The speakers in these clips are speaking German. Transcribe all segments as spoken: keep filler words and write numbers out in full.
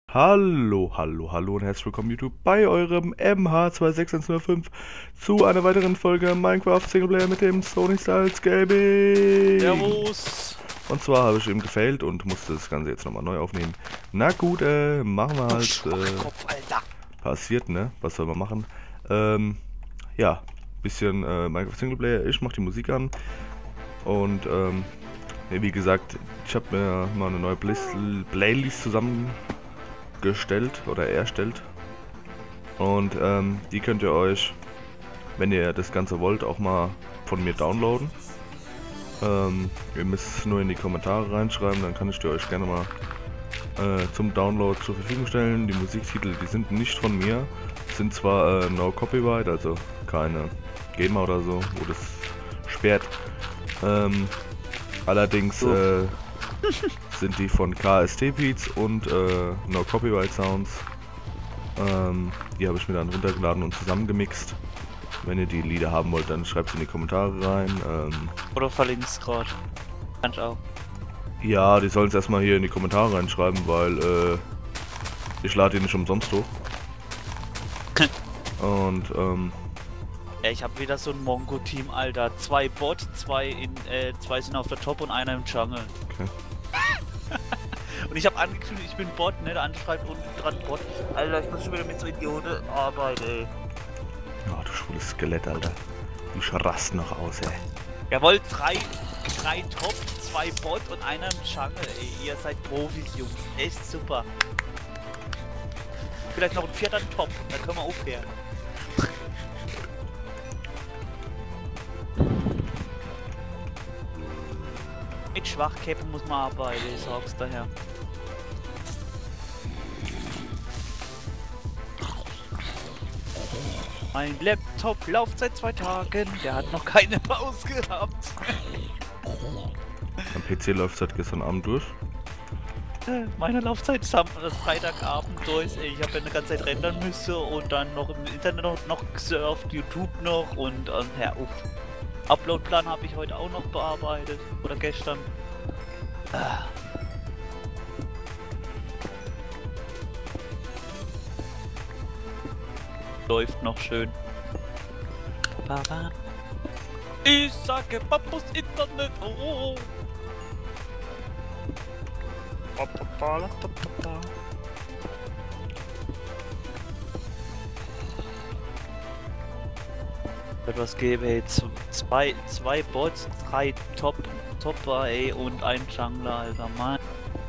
Hallo, hallo, hallo und herzlich willkommen YouTube bei eurem M H zwei sechs eins null fünf zu einer weiteren Folge Minecraft Singleplayer mit dem Sony Styles Gaming. Servus. Und zwar habe ich eben gefailt und musste das Ganze jetzt nochmal neu aufnehmen. Na gut, äh, machen wir Du halt. Äh, Schwachkopf, Alter. passiert, ne? Was soll man machen? Ähm, ja, bisschen äh, Minecraft Singleplayer. Ich mache die Musik an und ähm, ja, wie gesagt, ich habe mir mal eine neue Plis- Playlist zusammengestellt oder erstellt. Und ähm, die könnt ihr euch, wenn ihr das Ganze wollt, auch mal von mir downloaden. Ähm, ihr müsst es nur in die Kommentare reinschreiben, dann kann ich die euch gerne mal äh, zum Download zur Verfügung stellen. Die Musiktitel, die sind nicht von mir, sind zwar äh, no copyright, also keine GEMA oder so, wo das sperrt. Ähm, allerdings So. äh, sind die von K S T Beats und äh, No Copyright Sounds. Ähm, die habe ich mir dann runtergeladen und zusammengemixt. Wenn ihr die Lieder haben wollt, dann schreibt es in die Kommentare rein. Ähm, Oder verlinkst grad. Kann ich auch. ja, die sollen es erstmal hier in die Kommentare reinschreiben, weil äh, ich lade die nicht umsonst hoch. Und ähm, Ja, ich habe wieder so ein Mongo-Team, Alter. Zwei Bot, zwei in, äh, zwei sind auf der Top und einer im Jungle. okay. Und ich habe angekündigt, ich bin Bot, ne? Der andere schreibt unten dran Bot. Alter, ich muss schon wieder mit so Idioten arbeiten, ey. Ja, du schwules Skelett, Alter. Ich rast noch aus, ey. Jawohl, drei, drei Top, zwei Bot und einer im Jungle, ey. Ihr seid Profis, Jungs. Echt super. Vielleicht noch ein vierter Top, dann können wir aufhören. Mit Schwachkäppen muss man arbeiten, ich sag's daher. Mein Laptop läuft seit zwei Tagen, der hat noch keine Pause gehabt. Mein P C läuft seit gestern Abend durch. Meine Laufzeit ist am das Freitagabend durch, ey. Ich habe ja eine ganze Zeit rendern müssen und dann noch im Internet noch, noch gesurft, YouTube noch und, und ja, uff. Uploadplan habe ich heute auch noch bearbeitet, oder gestern. Ah. Läuft noch schön. Papa. Ich sage Papus Internet. Oh. Etwas gebe, ey. Zwei, zwei Bots, drei Top, Topper, ey, und ein Jungler, Alter, Mann.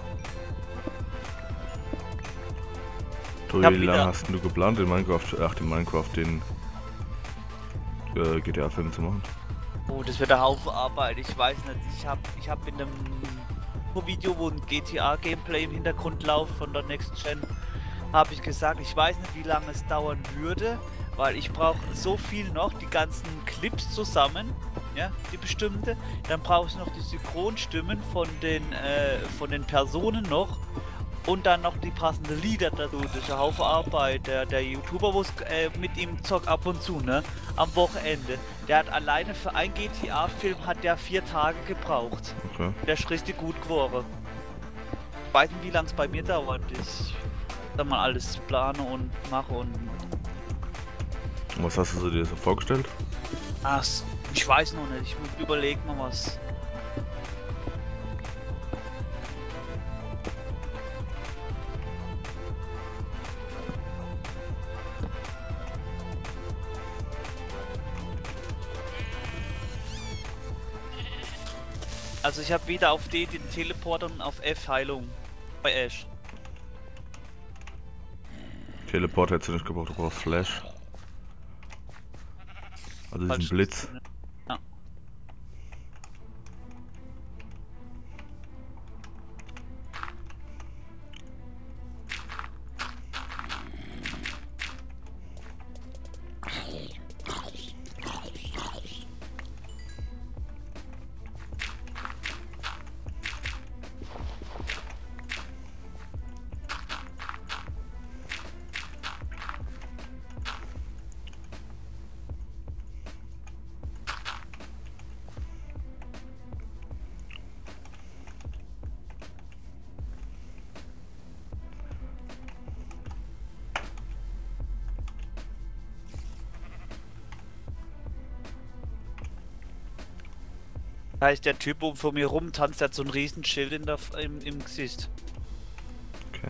Du, Ich hab wie wieder- lange hast du geplant, in Minecraft, ach, in Minecraft den äh, G T A-Film zu machen? Oh, das wird ein Haufen Arbeit, ich weiß nicht. Ich hab, ich hab in einem Video, wo ein G T A-Gameplay im Hintergrund läuft von der Next Gen, habe ich gesagt, ich weiß nicht, wie lange es dauern würde, weil ich brauche so viel noch, die ganzen Clips zusammen, ja, die bestimmte. Dann brauche ich noch die Synchronstimmen von den, äh, von den Personen noch. Und dann noch die passenden Lieder dazu. Das ist ein Haufen Arbeit. Der, der YouTuber, wo äh, mit ihm zockt ab und zu, ne? Am Wochenende. Der hat alleine für einen G T A-Film hat der vier Tage gebraucht. Okay. Der ist richtig gut geworden. Ich weiß nicht, wie lange es bei mir dauert. Ich dann mal alles plane und mache und. Und was hast du dir so vorgestellt? Ach, ich weiß noch nicht. Ich überlege mal was. Also ich habe wieder auf D den Teleporter und auf F Heilung bei Ash. Teleport hättest du nicht gebraucht, du brauchst Flash. Also diesen Falsch. Blitz. Ja. Heißt der Typ, wo vor mir rumtanzt, der hat so ein Riesenschild in der, im, im Gesicht. Okay.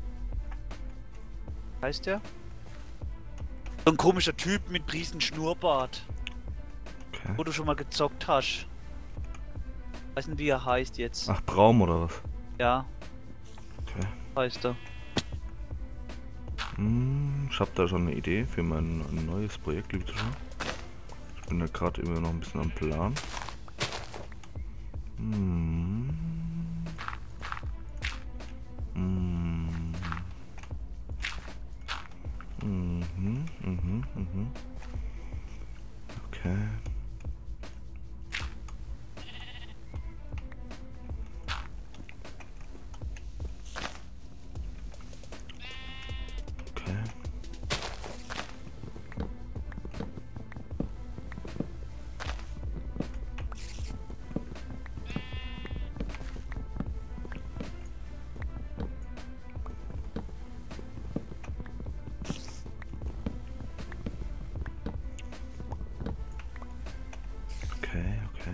Heißt der? So ein komischer Typ mit riesen Schnurrbart. Okay. Wo du schon mal gezockt hast. Weiß nicht, wie er heißt jetzt. Ach, Braum oder was? Ja, Okay. heißt er. Hm, ich habe da schon eine Idee für mein ein neues Projekt, liebe Zuschauer. Ich bin da gerade immer noch ein bisschen am Plan. Hm. Hm. Mhm, mhm, mhm. Okay. Okay. Okay, okay.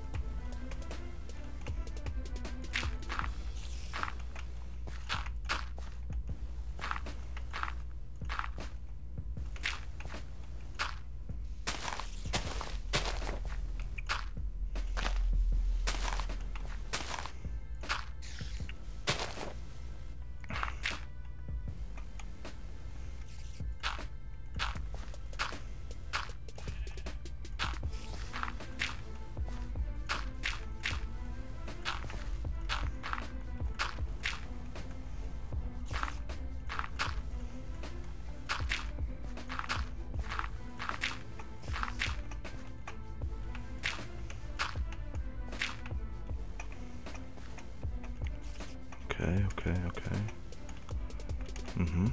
Okay, okay, okay. Mhm.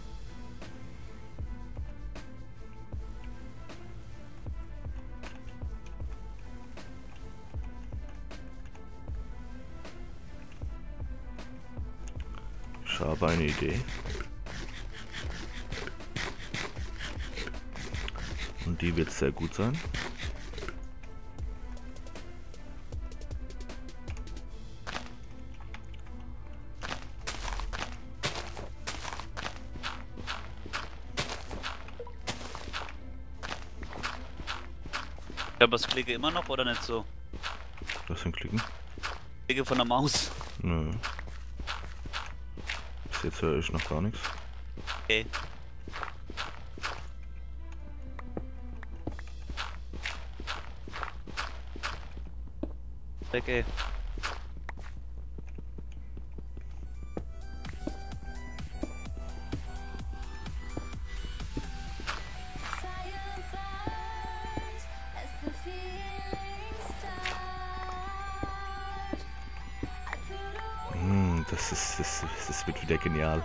Ich habe eine Idee. Und die wird sehr gut sein. Ja, aber das Klicke immer noch oder nicht so? Lass ihn klicken. Klicke von der Maus. Nö. Bis jetzt höre ich noch gar nichts. Okay. Okay. Hm, das ist, das, das wird wieder genial.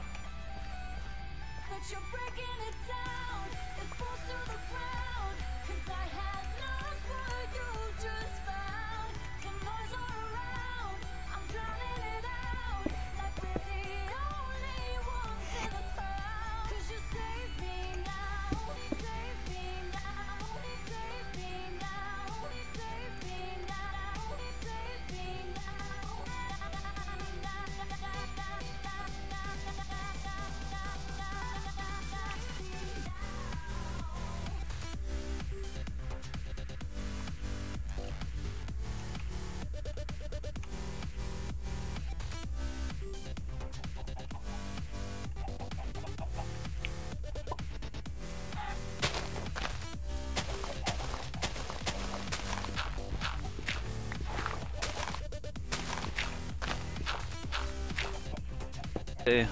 Okay.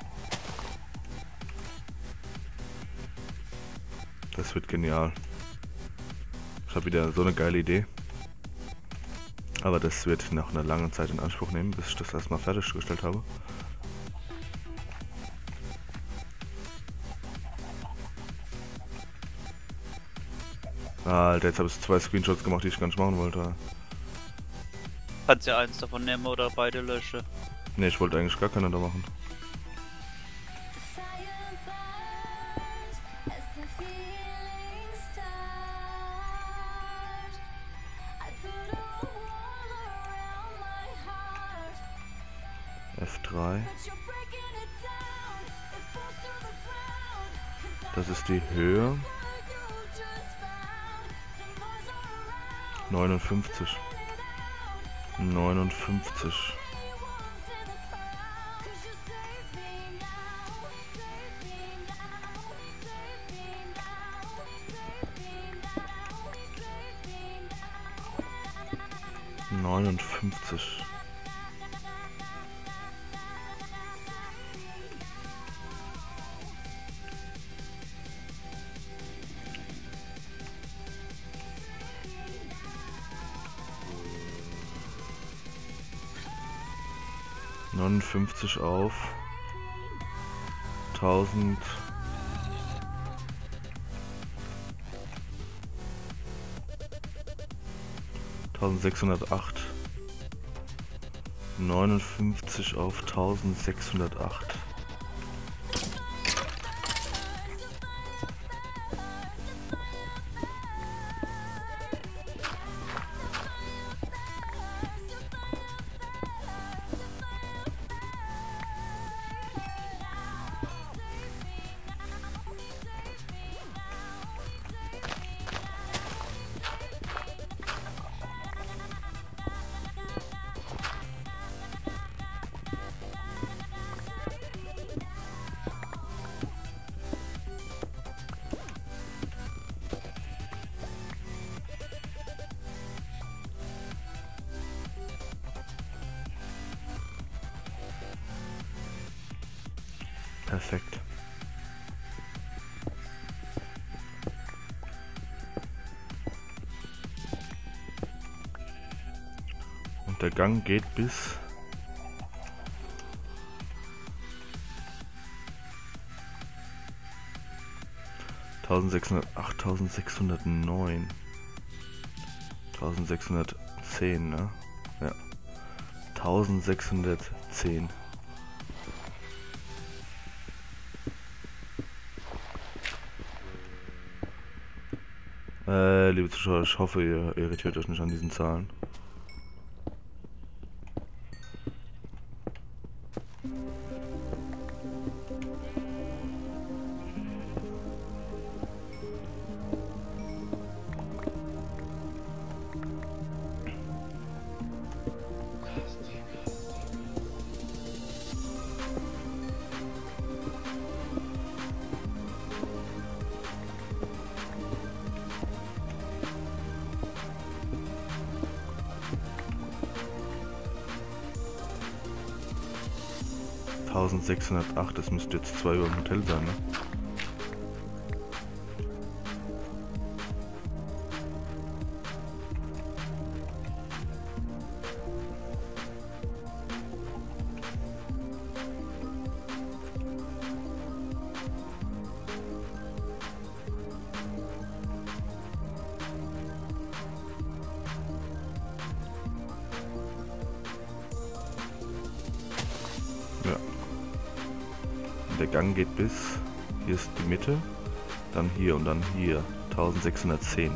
Das wird genial. Ich habe wieder so eine geile Idee. Aber das wird noch eine lange Zeit in Anspruch nehmen, bis ich das erstmal fertiggestellt habe. Alter, jetzt habe ich zwei Screenshots gemacht, die ich gar nicht machen wollte. Kannst ja eins davon nehmen oder beide löschen. Ne, ich wollte eigentlich gar keine da machen. F drei. Das ist die Höhe. neunundfünfzig. neunundfünfzig. neunundfünfzig. neunundfünfzig auf tausend. tausendsechshundertacht. neunundfünfzig auf tausendsechshundertacht. Perfekt. Und der Gang geht bis eintausendsechshundert, achttausendsechshundertneun. eintausendsechshundertzehn, ne? Ja. eintausendsechshundertzehn. Äh, liebe Zuschauer, ich hoffe, ihr irritiert euch nicht an diesen Zahlen. eintausendsechshundertacht, das müsste jetzt zwei Uhr im Hotel sein, ne? Ja. Der Gang geht bis, hier ist die Mitte, dann hier und dann hier, eintausendsechshundertzehn.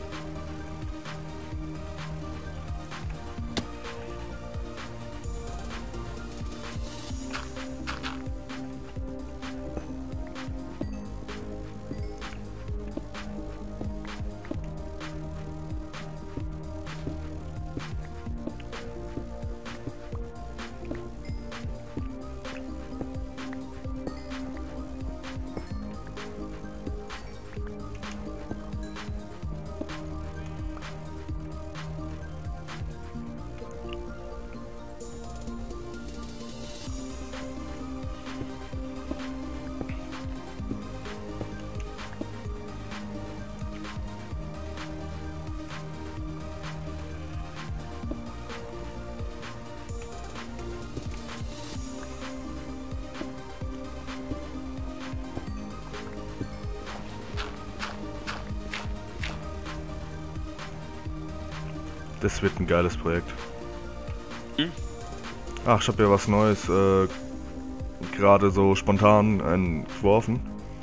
Das wird ein geiles Projekt. Hm? Ach, ich habe ja was Neues äh, gerade so spontan entworfen.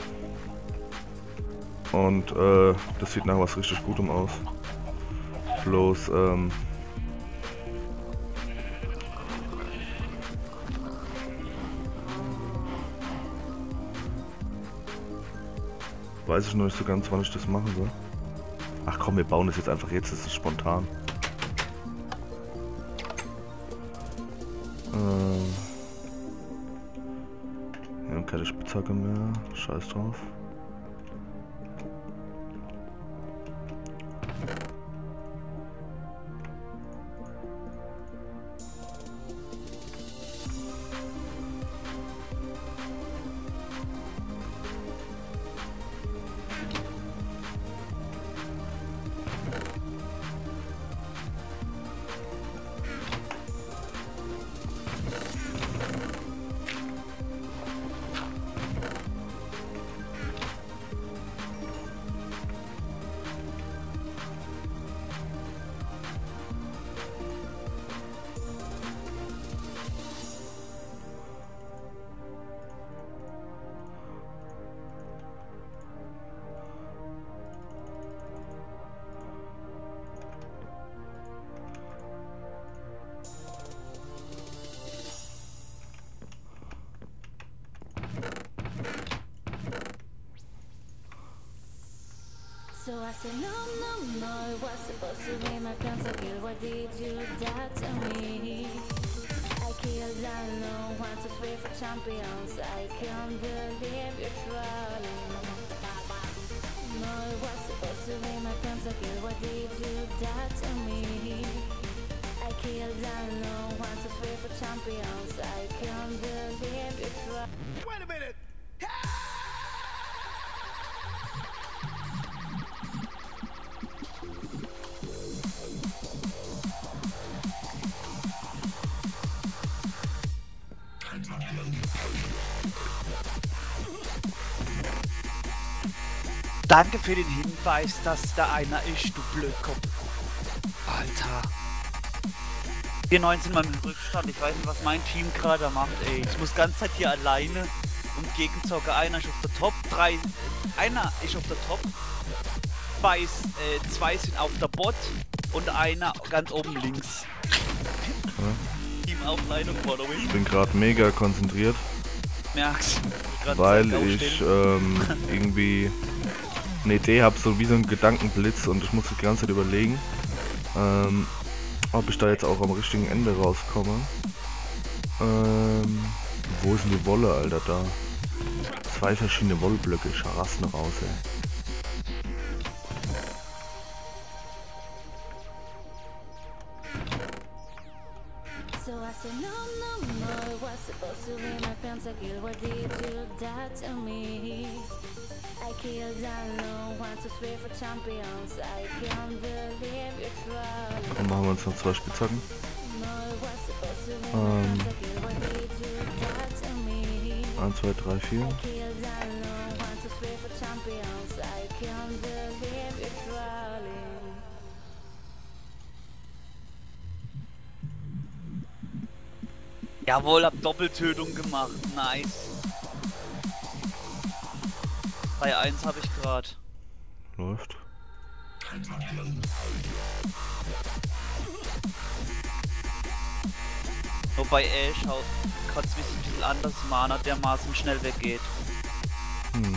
Und äh, das sieht nach was richtig Gutem aus. Bloß, ähm... weiß ich noch nicht so ganz, wann ich das machen soll. Ach komm, wir bauen das jetzt einfach jetzt, das ist spontan. Ähm... Wir haben keine Spitzhacke mehr, scheiß drauf. So I said no, no, no, it was supposed to be my pentakill. Why did you do that to me? I killed alone, one, two, three for champions. I can't believe you're trolling. No, it was supposed to be my pentakill. Why did you do that to me? I killed alone, one, two, three for champions. I can't believe you're trolling. Wait a minute! Danke für den Hinweis, dass da einer ist, du Blödkopf. Alter. Wir neunzehn Mal mit Rückstand. Ich weiß nicht, was mein Team gerade macht, ey. Ich muss ganze Zeit hier alleine und gegenzocke. Einer ist auf der Top, drei. Einer ist auf der Top. Zwei, äh, zwei sind auf der Bot und einer ganz oben links. Ja. Team Aufleitung, following. Ich bin gerade mega konzentriert. Merk's. Weil ich ähm, irgendwie eine Idee habe, so wie so ein Gedankenblitz, und ich muss die ganze Zeit überlegen, ähm, ob ich da jetzt auch am richtigen Ende rauskomme. Ähm, wo ist denn die Wolle, Alter, da? Zwei verschiedene Wollblöcke, ich raste noch raus, ey. So I said no, no, no, it was supposed to be my pentakill. Why did you do that to me? I killed alone, one, two, three for champions. I can't believe you're trolling. Dann machen wir uns noch zwei Spitzhacken. No, it was supposed to be Ähm, my pentakill. Why did you do that to me? eins, zwei, drei, vier. I killed alone, one, two, three for champions. I can't believe you're trolling. Jawohl, hab Doppeltötung gemacht. Nice. drei eins habe ich gerade. Läuft. Wobei Ash auch kurz ein bisschen anders Mana dermaßen schnell weggeht. Hm.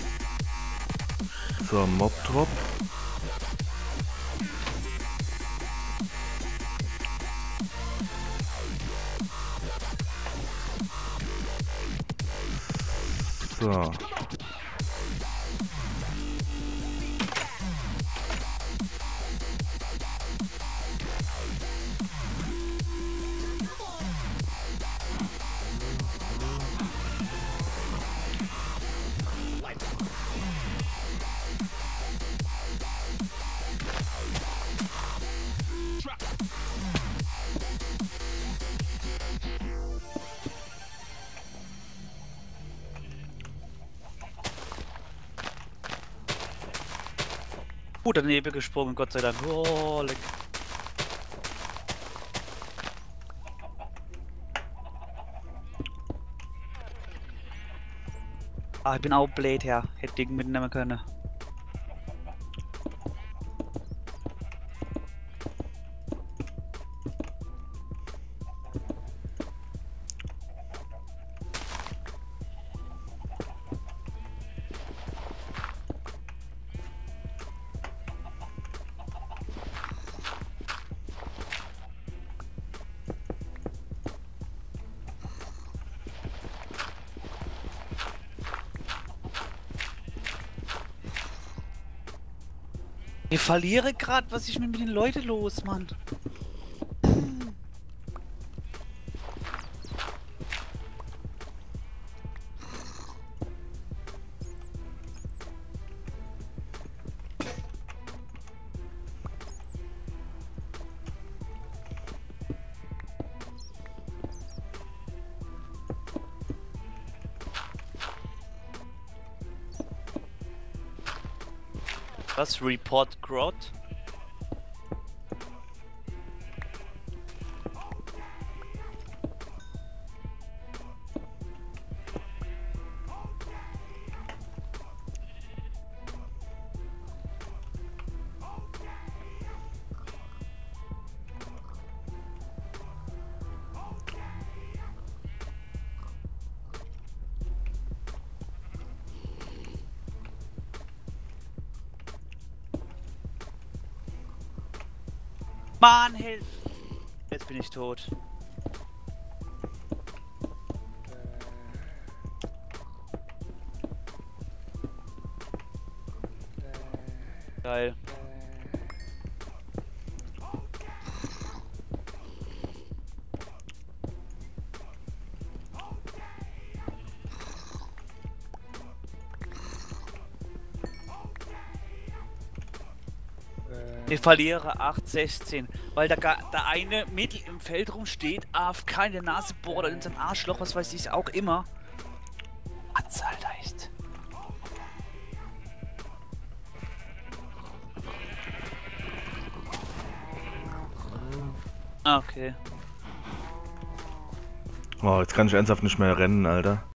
So, Mob Drop. So. Gut daneben gesprungen, Gott sei Dank. Oh, leck. Ah, ich bin auch blöd, ja. Hätte ich mitnehmen können. Ich verliere gerade, was ist mit den Leuten los, Mann? Was? Report Grot? Mann, hilf! Jetzt bin ich tot. Geil. Ich verliere acht sechzehn, weil da der eine mittel im Feld rumsteht, A F K in der Nase bohrt oder in sein Arschloch, was weiß ich auch immer. Hat's halt echt. Ah, okay. Oh, jetzt kann ich ernsthaft nicht mehr rennen, Alter.